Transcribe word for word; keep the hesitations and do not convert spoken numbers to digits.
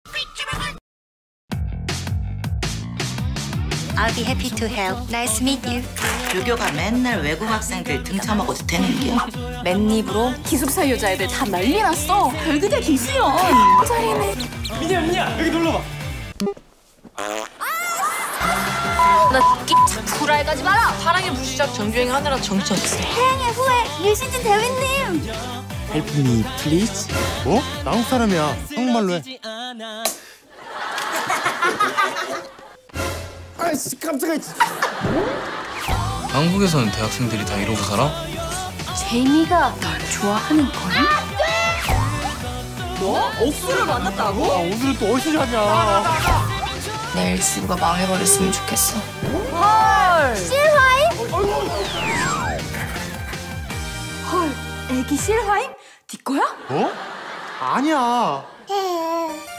I'll be happy to help. Nice to meet you. 조교가 맨날 외국 학생들 등쳐먹어도 되는 게. 맨입으로 기숙사 여자애들 다 난리 났어. 별그대 김수영. 잘이네. 민희야, 민희야, 여기 놀러봐. 나 끼 자꾸 구라해 가지 마라. 사랑의 불시작 정주행 하느라 정신없어. 태양의 후예 유시진 대위님. Help me, please. 뭐? 나 한국 사람이야. 한국말로 해. 아이씨, 깜짝이야. 한국에서는 대학생들이 다 이러고 살아? 제이미가 널 좋아하는 거야? 뭐? 옥수를 만났다고? 아, 오늘은 또 어디서 잤냐? 내 일수가 망해버렸으면 좋겠어. 헐. 실화임? 헐. 애기 실화임? 네 거야? 어? 아니야. 에.